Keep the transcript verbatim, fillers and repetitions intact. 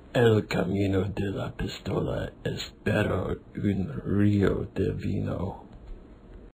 El camino de la pistola es pero un río de vino.